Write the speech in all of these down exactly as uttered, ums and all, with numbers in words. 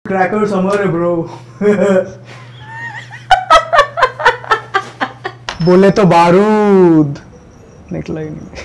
Crackers हमारे bro. बोले तो बारूद निकला ही नहीं।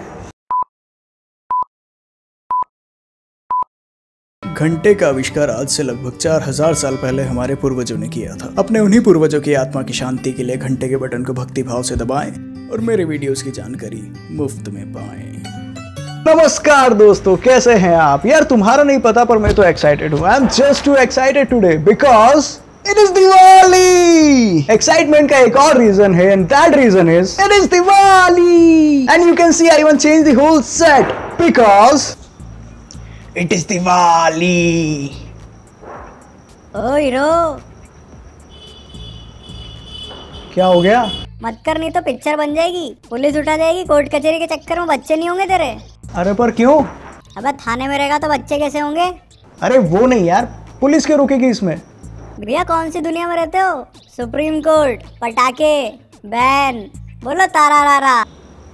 घंटे का आविष्कार आज से लगभग चार हजार साल पहले हमारे पूर्वजों ने किया था। अपने उन्हीं पूर्वजों की आत्मा की शांति के लिए घंटे के बटन को भक्ति भाव से दबाएं और मेरे वीडियोस की जानकारी मुफ्त में पाएं। नमस्कार दोस्तों, कैसे हैं आप? यार तुम्हारा नहीं पता पर मैं तो एक्साइटेड हूँ। I am just too excited today because it is Diwali. Excitement का एक और रीजन है and that reason is it is Diwali. And you can see I even change the whole set because it is Diwali. Oh hero, क्या हो गया? मत कर, नहीं तो पिक्चर बन जाएगी, पुलिस उठा जाएगी, कोर्ट कचहरी के चक्कर में बच्चे नहीं होंगे तेरे। अरे पर क्यों? अबे थाने में रहेगा तो बच्चे कैसे होंगे? अरे वो नहीं यार, पुलिस क्यों रुकेगी इसमें? भैया कौन सी दुनिया में रहते हो? सुप्रीम कोर्ट, पटाखे, बैन, बोलो तारा रारा।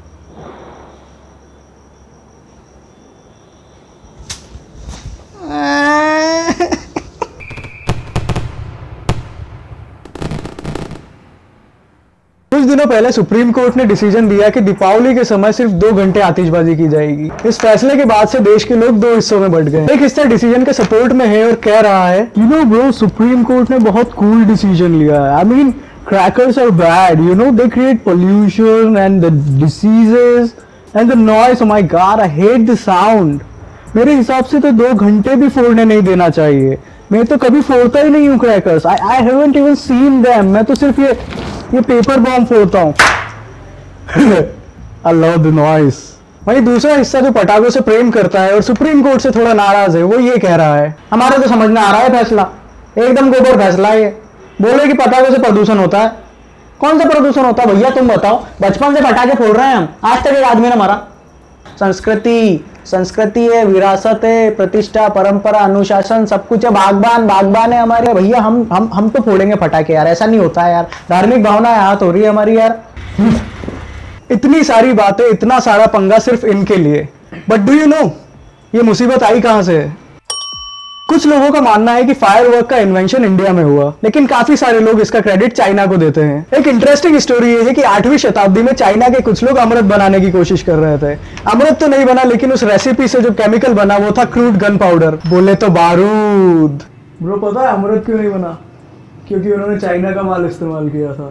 कुछ दिनों पहले सुप्रीम कोर्ट ने डिसीजन दिया कि दीपावली के समय सिर्फ दो घंटे आतिशबाजी की जाएगी। इस फैसले के बाद से देश के लोग दो हिस्सों में बंट गए। एक हिस्सा डिसीजन के सपोर्ट में है और कह रहा है, you know bro, supreme court ने बहुत कूल डिसीजन लिया है। I mean crackers are bad, you know, they create pollution and the diseases and the noise. Oh my god, I hate the sound. मेरे हिसाब से तो दो घंटे भी फोड़ने नहीं देना चाहिए। मैं तो कभी फोड़ता ही नहीं हूँ crackers. I I haven't even seen them. मैं तो सिर्फ ये ये पेपर बॉम्ब फोड़ता हूँ। I love the noise. वही दूसरा हिस्सा जो पटाखों से प्रेम करता है और सुप्रीम कोर्ट से थोड़ा नाराज है, वो ये कह रहा है, हमारे तो समझ में आ रहा है फैसला, एकदम गोबर फैसला है ये। बोले कि पटाखों से प्रदूषण होता है। कौन सा प्रदूषण होता है भैया, तुम बताओ? बचपन से पटाखे फोड़ रहे हैं हम, आज तक एक आदमी ने मारा। संस्कृति संस्कृति है, विरासत है, प्रतिष्ठा, परंपरा, अनुशासन, सब कुछ है। बागबान बागबान है हमारे भैया। हम हम हम तो फोड़ेंगे पटाखे यार, ऐसा नहीं होता है यार। धार्मिक भावना हाथ हो रही है हमारी यार। इतनी सारी बातें, इतना सारा पंगा सिर्फ इनके लिए। बट डू यू नो ये मुसीबत आई कहां से है? कुछ लोगों का मानना है कि फायरवर्क का इन्वेंशन इंडिया में हुआ, लेकिन काफी सारे लोग इसका क्रेडिट चाइना को देते हैं। एक इंटरेस्टिंग स्टोरी ये है कि आठवीं शताब्दी में चाइना के कुछ लोग अमृत बनाने की कोशिश कर रहे थे। अमृत तो नहीं बना, लेकिन उस रेसिपी से जो केमिकल बना वो था क्रूड गन पाउडर। बोले तो बारूद। ब्रो पता है अमृत क्यों नहीं बना? क्योंकि उन्होंने चाइना का माल इस्तेमाल किया था।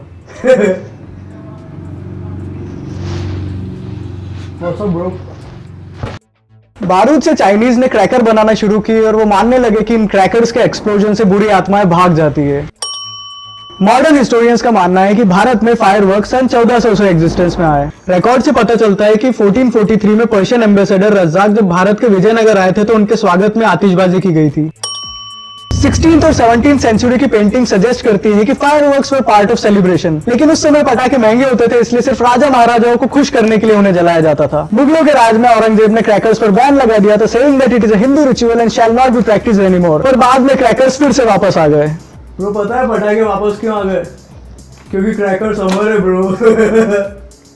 ब्रो बारूद से चाइनीज ने क्रैकर बनाना शुरू किए और वो मानने लगे कि इन क्रैकर्स के एक्सप्लोजन से बुरी आत्माएं भाग जाती है। मॉडर्न हिस्टोरियंस का मानना है कि भारत में फायरवर्क सन चौदह सौ से एग्जिस्टेंस में आए। रिकॉर्ड से पता चलता है कि चौदह सौ तैंतालीस में पर्शियन एम्बेसडर रज्जाक जब भारत के विजयनगर आए थे तो उनके स्वागत में आतिशबाजी की गई थी। सोलहवीं और सत्रहवीं सेंचुरी की पेंटिंग सजेस्ट करती है कि fireworks were part of celebration, लेकिन उस समय पटाखे महंगे होते थे, इसलिए सिर्फ राजा महाराजाओं को खुश करने के लिए उन्हें जलाया जाता था। मुगलों के राज में औरंगजेब ने क्रैकर्स पर बैन लगा दिया था, saying that it is a Hindu ritual and shall not be practised anymore. पर बाद में क्रैकर्स फिर से वापस आ गए। ब्रो पता है पटाखे वापस क्यों आ गए? क्योंकि क्रैकर्स हमारे ब्रो।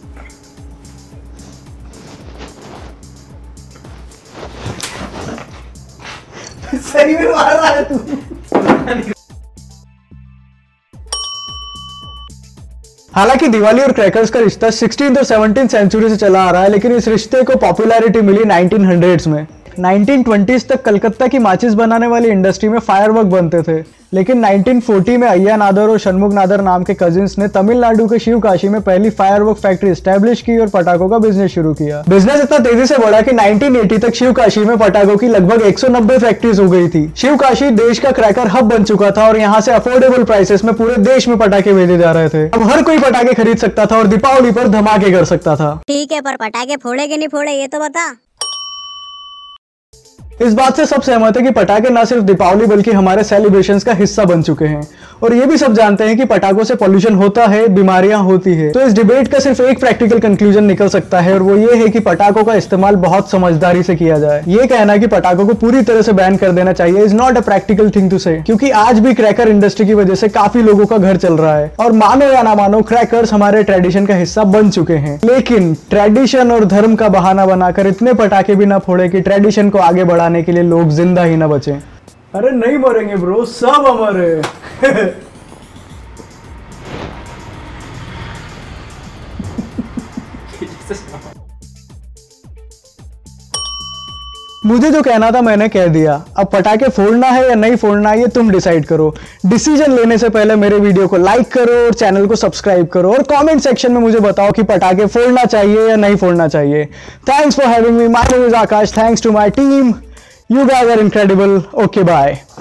सही में मार रहा है तू। हालांकि दिवाली और क्रैकर्स का रिश्ता सोलहवीं और सत्रहवीं सेंचुरी से चला आ रहा है, लेकिन इस रिश्ते को पॉपुलैरिटी मिली नाइनटीन हंड्रेड्स में। नाइनटीन ट्वेंटीज़ तक कलकत्ता की माचिस बनाने वाली इंडस्ट्री में फायरवर्क बनते थे, लेकिन नाइनटीन फोर्टी में अय्या नादर और षणमुख नादर नाम के कजिन्स ने तमिलनाडु के शिवकाशी में पहली फायरवर्क फैक्ट्री एस्टैब्लिश की और पटाखों का बिजनेस शुरू किया। बिजनेस इतना तेजी से बढ़ा कि नाइनटीन एटी तक शिवकाशी में पटाखों की लगभग एक सौ नब्बे फैक्ट्रीज हो गई थी। शिवकाशी देश का क्रैकर हब बन चुका था और यहाँ से अफोर्डेबल प्राइसेस में पूरे देश में पटाखे भेजे जा रहे थे। अब हर कोई पटाखे खरीद सकता था और दीपावली पर धमाके कर सकता था। ठीक है, पर पटाखे फोड़े कि नहीं फोड़े ये तो बता। इस बात से सब सहमत है कि पटाखे न सिर्फ दीपावली बल्कि हमारे सेलिब्रेशंस का हिस्सा बन चुके हैं, और ये भी सब जानते हैं कि पटाखों से पॉल्यूशन होता है, बीमारियां होती है। तो इस डिबेट का सिर्फ एक प्रैक्टिकल कंक्लूजन निकल सकता है, और वो ये है कि पटाखों का इस्तेमाल बहुत समझदारी से किया जाए। ये कहना कि पटाखों को पूरी तरह से बैन कर देना चाहिए is not a practical thing to say, क्योंकि आज भी क्रैकर इंडस्ट्री की वजह से काफी लोगों का घर चल रहा है। और मानो या ना मानो, क्रैकर्स हमारे ट्रेडिशन का हिस्सा बन चुके हैं, लेकिन ट्रेडिशन और धर्म का बहाना बनाकर इतने पटाखे भी ना फोड़े कि ट्रेडिशन को आगे बढ़ाने के लिए लोग जिंदा ही ना बचे। अरे नहीं मरेंगे ब्रो, सब अमर है। मुझे जो कहना था मैंने कह दिया। अब पटाखे फोड़ना है या नहीं फोड़ना है ये तुम डिसाइड करो। डिसीजन लेने से पहले मेरे वीडियो को लाइक करो और चैनल को सब्सक्राइब करो और कमेंट सेक्शन में मुझे बताओ कि पटाखे फोड़ना चाहिए या नहीं फोड़ना चाहिए। Thanks for having me, my name is Aakash, thanks to my team, you guys are incredible. Okay bye.